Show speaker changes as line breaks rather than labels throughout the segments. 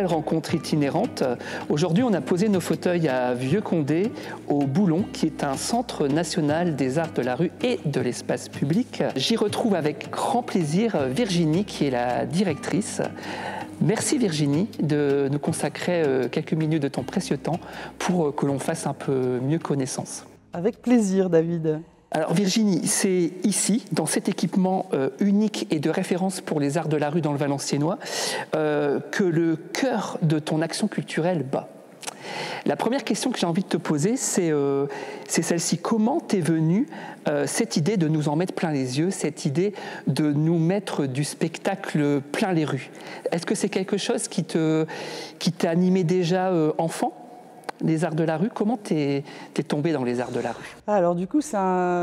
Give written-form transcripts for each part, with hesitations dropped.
nouvelle rencontre itinérante. Aujourd'hui, on a posé nos fauteuils à Vieux-Condé, au Boulon, qui est un centre national des arts de la rue et de l'espace public. J'y retrouve avec grand plaisir Virginie, qui est la directrice. Merci Virginie de nous consacrer quelques minutes de ton précieux temps pour que l'on fasse un peu mieux connaissance.
Avec plaisir, David.
Alors Virginie, c'est ici, dans cet équipement unique et de référence pour les arts de la rue dans le Valenciennois, que le cœur de ton action culturelle bat. La première question que j'ai envie de te poser, c'est celle-ci. Comment t'est venue cette idée de nous en mettre plein les yeux, cette idée de nous mettre du spectacle plein les rues? Est-ce que c'est quelque chose qui t'a animé déjà enfant, les arts de la rue? Comment t'es tombé dans les arts de la rue?
Alors du coup, c'est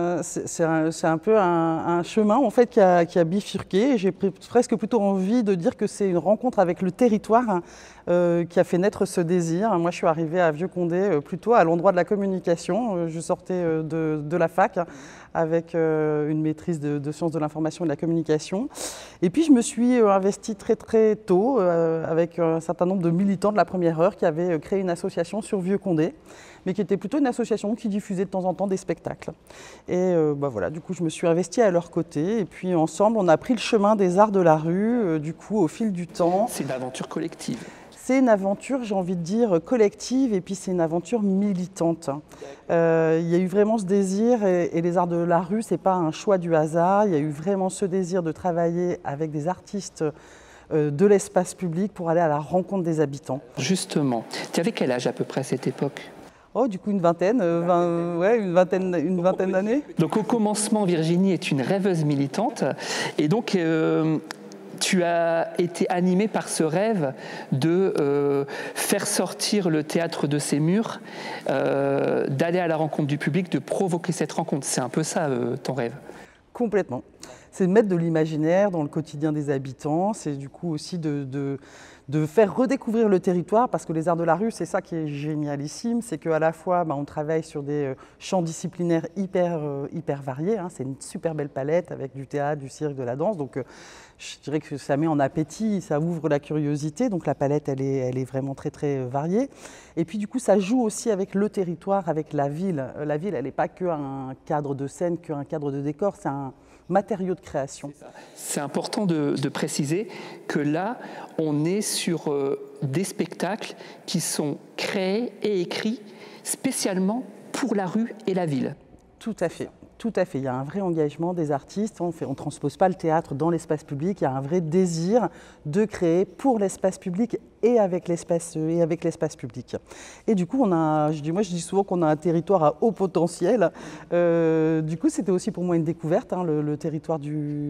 un peu un chemin en fait, qui a bifurqué. J'ai presque plutôt envie de dire que c'est une rencontre avec le territoire qui a fait naître ce désir. Moi, je suis arrivée à Vieux-Condé plutôt à l'endroit de la communication. Je sortais de la fac avec une maîtrise de sciences de l'information et de la communication. Et puis, je me suis investie très très tôt avec un certain nombre de militants de la première heure qui avaient créé une association sur Vieux-Condé, mais qui était plutôt une association qui diffusait de temps en temps des spectacles. Et voilà, du coup, je me suis investie à leur côté. Et puis, ensemble, on a pris le chemin des arts de la rue, du coup, au fil du temps.
C'est une aventure collective.
C'est une aventure, j'ai envie de dire, collective, et puis c'est une aventure militante. Il y a eu vraiment ce désir, et les arts de la rue, ce n'est pas un choix du hasard. Il y a eu vraiment ce désir de travailler avec des artistes de l'espace public pour aller à la rencontre des habitants.
Justement, tu avais quel âge à peu près à cette époque?
Oh, du coup, une vingtaine d'années.
Donc au commencement, Virginie est une rêveuse militante, et donc tu as été animée par ce rêve de faire sortir le théâtre de ses murs, d'aller à la rencontre du public, de provoquer cette rencontre. C'est un peu ça ton rêve?
Complètement. C'est de mettre de l'imaginaire dans le quotidien des habitants, c'est du coup aussi de faire redécouvrir le territoire, parce que les arts de la rue, c'est ça qui est génialissime, c'est qu'à la fois, on travaille sur des champs disciplinaires hyper variés, hein, c'est une super belle palette avec du théâtre, du cirque, de la danse, donc je dirais que ça met en appétit, ça ouvre la curiosité, donc la palette, elle est vraiment très très variée. Et puis du coup, ça joue aussi avec le territoire, avec la ville. La ville, elle n'est pas qu'un cadre de scène, qu'un cadre de décor, c'est un matériau de création.
C'est important de préciser que là, on est sur des spectacles qui sont créés et écrits spécialement pour la rue et la ville.
Tout à fait. Tout à fait, il y a un vrai engagement des artistes, on ne transpose pas le théâtre dans l'espace public, il y a un vrai désir de créer pour l'espace public et avec l'espace public. Et du coup, moi je dis souvent qu'on a un territoire à haut potentiel. Du coup, c'était aussi pour moi une découverte, hein, le territoire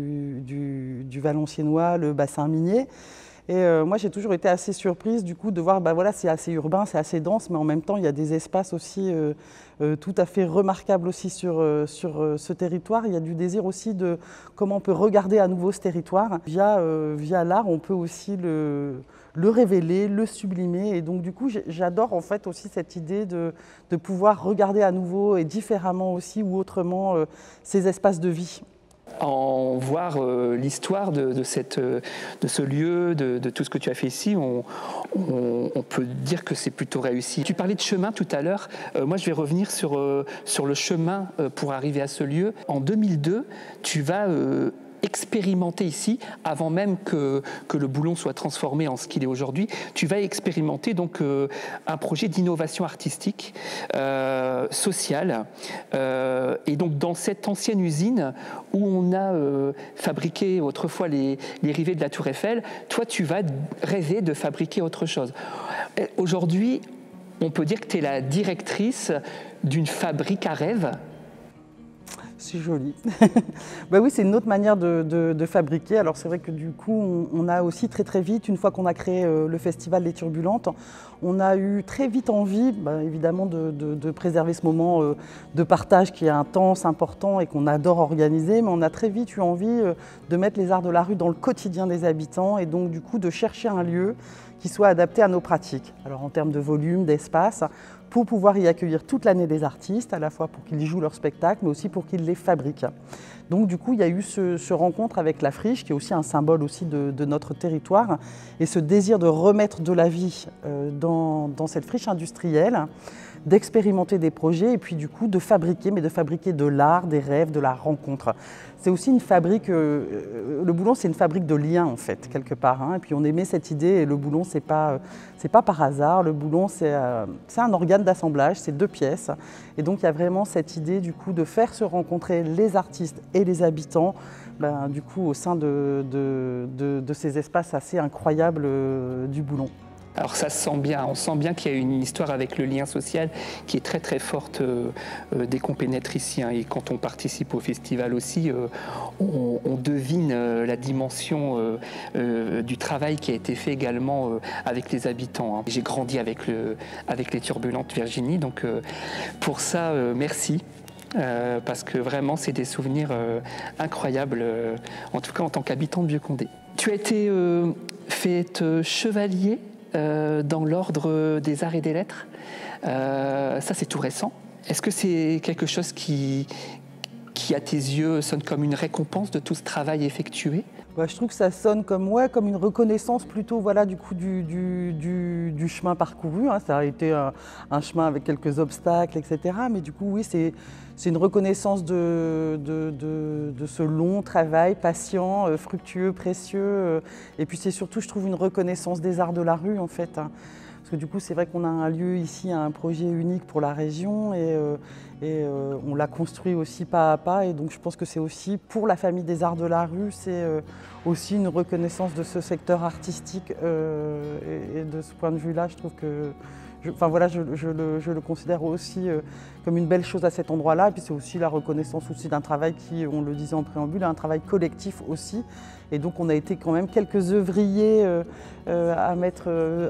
du Valenciennois, le bassin minier. Et moi, j'ai toujours été assez surprise du coup de voir, voilà, c'est assez urbain, c'est assez dense, mais en même temps, il y a des espaces aussi tout à fait remarquables aussi sur ce territoire. Il y a du désir aussi de comment on peut regarder à nouveau ce territoire. Via l'art, on peut aussi le révéler, le sublimer. Et donc, du coup, j'adore en fait aussi cette idée de pouvoir regarder à nouveau et différemment aussi ou autrement ces espaces de vie.
En voir l'histoire de ce lieu, de tout ce que tu as fait ici, on peut dire que c'est plutôt réussi. Tu parlais de chemin tout à l'heure. Moi, je vais revenir sur le chemin pour arriver à ce lieu. En 2002, tu vas expérimenter ici, avant même que le Boulon soit transformé en ce qu'il est aujourd'hui, tu vas expérimenter donc un projet d'innovation artistique, sociale. Et donc dans cette ancienne usine où on a fabriqué autrefois les rivets de la Tour Eiffel, toi tu vas rêver de fabriquer autre chose. Aujourd'hui, on peut dire que tu es la directrice d'une fabrique à rêves.
C'est joli. Bah oui, c'est une autre manière de fabriquer. Alors c'est vrai que du coup, on a aussi très très vite, une fois qu'on a créé le festival Les Turbulentes, on a eu très vite envie, évidemment, de préserver ce moment de partage qui est intense, important et qu'on adore organiser, mais on a très vite eu envie de mettre les arts de la rue dans le quotidien des habitants et donc du coup de chercher un lieu qui soit adapté à nos pratiques. Alors en termes de volume, d'espace, pour pouvoir y accueillir toute l'année des artistes, à la fois pour qu'ils y jouent leurs spectacles, mais aussi pour qu'ils les fabriquent. Donc du coup, il y a eu ce rencontre avec la friche, qui est aussi un symbole aussi de notre territoire, et ce désir de remettre de la vie dans cette friche industrielle, d'expérimenter des projets et puis du coup de fabriquer, mais de fabriquer de l'art, des rêves, de la rencontre. C'est aussi une fabrique, le Boulon c'est une fabrique de liens en fait, quelque part. Hein. Et puis on aimait cette idée et le Boulon c'est pas par hasard, le Boulon c'est un organe d'assemblage, c'est 2 pièces. Et donc il y a vraiment cette idée du coup de faire se rencontrer les artistes et les habitants du coup au sein de ces espaces assez incroyables du Boulon.
Alors ça se sent bien, on sent bien qu'il y a une histoire avec le lien social qui est très très forte dès qu'on pénètre ici. Hein. Et quand on participe au festival aussi, on devine la dimension du travail qui a été fait également avec les habitants. Hein. J'ai grandi avec les Turbulentes Virginie, donc pour ça, merci. Parce que vraiment c'est des souvenirs incroyables, en tout cas en tant qu'habitant de Vieux-Condé. Tu as été fait chevalier dans l'ordre des arts et des lettres. Ça, c'est tout récent. Est-ce que c'est quelque chose qui, à tes yeux, sonne comme une récompense de tout ce travail effectué?
Je trouve que ça sonne comme une reconnaissance plutôt du coup, du chemin parcouru. Hein. Ça a été un chemin avec quelques obstacles, etc. Mais du coup, oui, c'est une reconnaissance de ce long travail patient, fructueux, précieux. Et puis c'est surtout, je trouve, une reconnaissance des arts de la rue, en fait. Hein. Parce que du coup, c'est vrai qu'on a un lieu ici, un projet unique pour la région et on l'a construit aussi pas à pas. Et donc je pense que c'est aussi, pour la famille des arts de la rue, c'est aussi une reconnaissance de ce secteur artistique. Et de ce point de vue-là, je trouve que je le considère aussi comme une belle chose à cet endroit-là. Et puis c'est aussi la reconnaissance aussi d'un travail qui, on le disait en préambule, est un travail collectif aussi. Et donc on a été quand même quelques œuvriers à mettre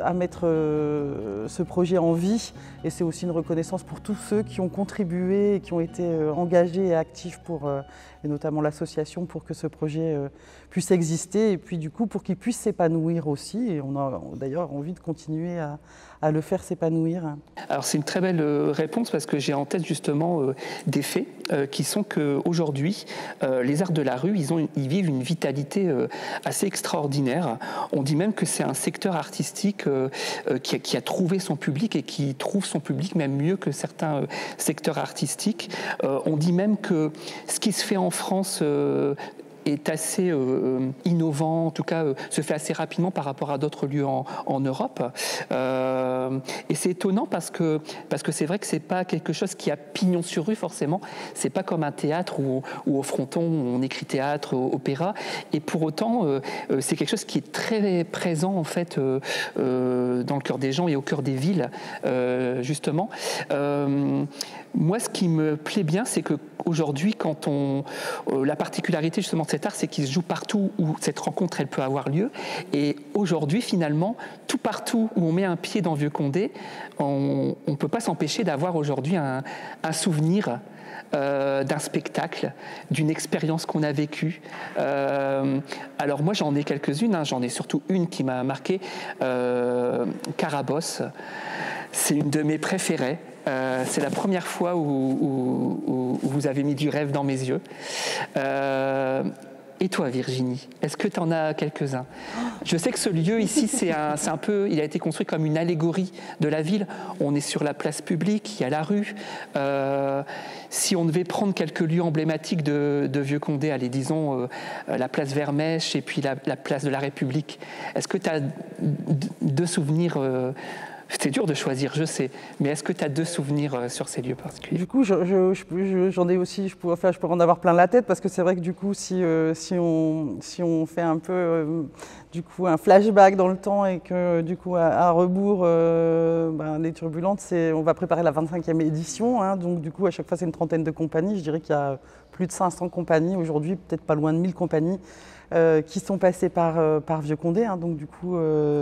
ce projet en vie. Et c'est aussi une reconnaissance pour tous ceux qui ont contribué et qui ont été engagés et actifs et notamment l'association, pour que ce projet puisse exister et puis du coup pour qu'il puisse s'épanouir aussi. Et on a d'ailleurs envie de continuer à le faire s'épanouir.
Alors c'est une très belle réponse, parce que j'ai en tête justement des faits qui sont qu'aujourd'hui, les arts de la rue, ils vivent une vitalité assez extraordinaire. On dit même que c'est un secteur artistique qui a trouvé son public et qui trouve son public même mieux que certains secteurs artistiques. On dit même que ce qui se fait en France est assez innovant, en tout cas se fait assez rapidement par rapport à d'autres lieux en Europe. Et c'est étonnant parce que c'est vrai que c'est pas quelque chose qui a pignon sur rue forcément. C'est pas comme un théâtre où au fronton on écrit théâtre, opéra. Et pour autant, c'est quelque chose qui est très présent en fait dans le cœur des gens et au cœur des villes, justement. Moi, ce qui me plaît bien, c'est qu'aujourd'hui, la particularité justement de cet art, c'est qu'il se joue partout où cette rencontre elle peut avoir lieu. Et aujourd'hui, finalement, tout partout où on met un pied dans Vieux-Condé, on ne peut pas s'empêcher d'avoir aujourd'hui un souvenir d'un spectacle, d'une expérience qu'on a vécue. Alors moi, j'en ai quelques-unes, hein. J'en ai surtout une qui m'a marqué, Carabosse. C'est une de mes préférées. C'est la première fois où vous avez mis du rêve dans mes yeux. Et toi, Virginie, est-ce que tu en as quelques-uns? Je sais que ce lieu ici, c'est un peu, il a été construit comme une allégorie de la ville. On est sur la place publique, il y a la rue. Si on devait prendre quelques lieux emblématiques de Vieux-Condé, allez, disons la place Vermèche et puis la place de la République, est-ce que tu as deux souvenirs c'est dur de choisir, je sais, mais est-ce que tu as deux souvenirs sur ces lieux particuliers? Du
coup, j'en ai aussi, je pourrais en avoir plein la tête, parce que c'est vrai que du coup, si on fait un peu du coup, un flashback dans le temps et que du coup, à rebours, les Turbulentes, on va préparer la 25e édition, hein, donc du coup, à chaque fois, c'est une trentaine de compagnies. Je dirais qu'il y a plus de 500 compagnies aujourd'hui, peut-être pas loin de 1000 compagnies. Qui sont passés par Vieux-Condé, hein, donc du coup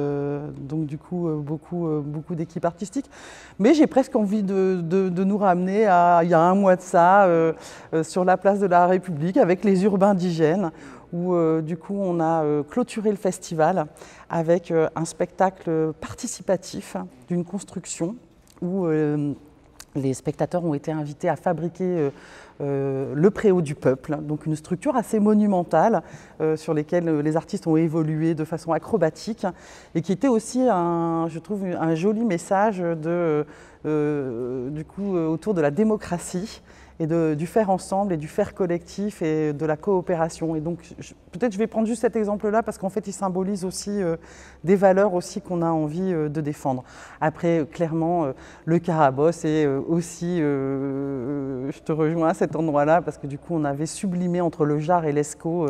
beaucoup d'équipes artistiques. Mais j'ai presque envie de nous ramener à il y a un mois de ça, sur la place de la République, avec les urbains indigènes, où du coup on a clôturé le festival avec un spectacle participatif d'une construction où les spectateurs ont été invités à fabriquer le préau du peuple, donc une structure assez monumentale sur laquelle les artistes ont évolué de façon acrobatique et qui était aussi, je trouve, un joli message du coup, autour de la démocratie et du faire ensemble et du faire collectif et de la coopération. Et donc peut-être je vais prendre juste cet exemple-là parce qu'en fait il symbolise aussi des valeurs aussi qu'on a envie de défendre. Après clairement le Carabosse est aussi, je te rejoins à cet endroit-là parce que du coup on avait sublimé entre le Jard et l'Escaut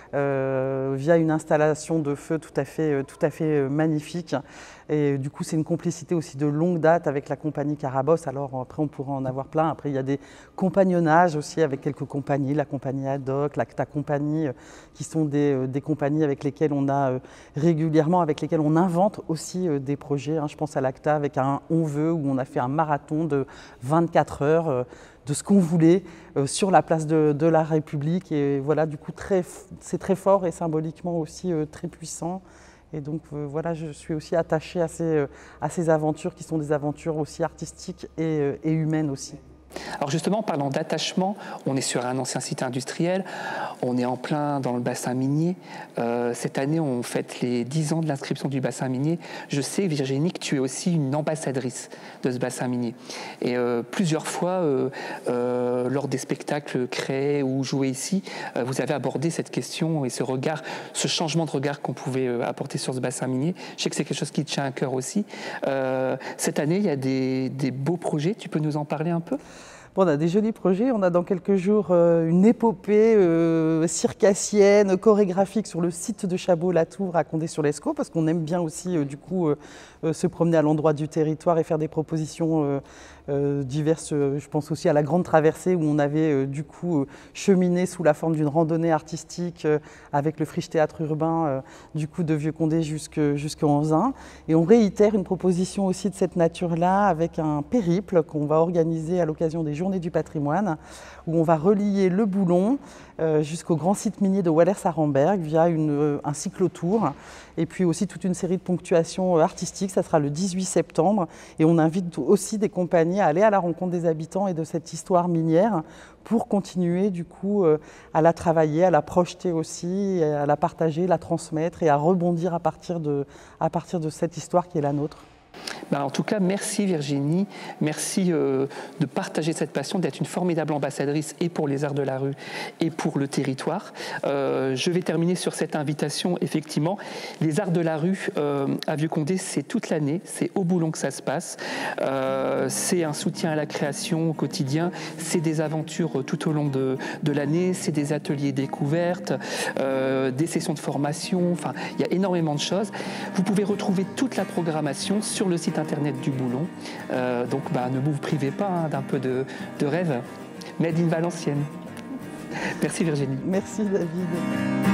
via une installation de feu tout à fait magnifique. Et du coup, c'est une complicité aussi de longue date avec la compagnie Carabosse. Alors après, on pourra en avoir plein. Après, il y a des compagnonnages aussi avec quelques compagnies, la compagnie Haddock, l'Acta Compagnie, qui sont des compagnies avec lesquelles on a régulièrement, avec lesquelles on invente aussi des projets. Je pense à l'Acta avec un On veut, où on a fait un marathon de 24 heures de ce qu'on voulait sur la place de la République. Et voilà, du coup, c'est très fort et symboliquement aussi très puissant. Et donc voilà, je suis aussi attachée à ces aventures qui sont des aventures aussi artistiques et humaines aussi.
Alors justement, en parlant d'attachement, on est sur un ancien site industriel, on est en plein dans le bassin minier. Cette année, on fête les 10 ans de l'inscription du bassin minier. Je sais, Virginie, que tu es aussi une ambassadrice de ce bassin minier. Et plusieurs fois, lors des spectacles créés ou joués ici, vous avez abordé cette question et ce regard, ce changement de regard qu'on pouvait apporter sur ce bassin minier. Je sais que c'est quelque chose qui te tient à cœur aussi. Cette année, il y a des beaux projets. Tu peux nous en parler un peu ?
Bon, on a des jolis projets. On a dans quelques jours une épopée circassienne, chorégraphique sur le site de Chabot-la-Tour à Condé-sur-l'Escaut, parce qu'on aime bien aussi du coup se promener à l'endroit du territoire et faire des propositions diverses. Je pense aussi à la Grande Traversée où on avait du coup cheminé sous la forme d'une randonnée artistique avec le Friche Théâtre Urbain du coup de Vieux-Condé jusqu'en Anzin. Et on réitère une proposition aussi de cette nature-là avec un périple qu'on va organiser à l'occasion des Journées du patrimoine, où on va relier le Boulon jusqu'au grand site minier de Wallers-Arenberg via un cyclotour et puis aussi toute une série de ponctuations artistiques. Ça sera le 18 septembre et on invite aussi des compagnies à aller à la rencontre des habitants et de cette histoire minière pour continuer du coup à la travailler, à la projeter aussi, à la partager, la transmettre et à rebondir à partir de cette histoire qui est la nôtre.
En tout cas, merci Virginie, merci de partager cette passion, d'être une formidable ambassadrice et pour les arts de la rue et pour le territoire. Je vais terminer sur cette invitation. Effectivement, les arts de la rue à Vieux-Condé, c'est toute l'année, c'est au Boulon que ça se passe. C'est un soutien à la création au quotidien, c'est des aventures tout au long de l'année, c'est des ateliers découvertes, des sessions de formation, enfin, il y a énormément de choses. Vous pouvez retrouver toute la programmation sur le site internet du Boulon. Donc ne vous privez pas d'un peu de rêve. Made in Valenciennes. Merci Virginie.
Merci David.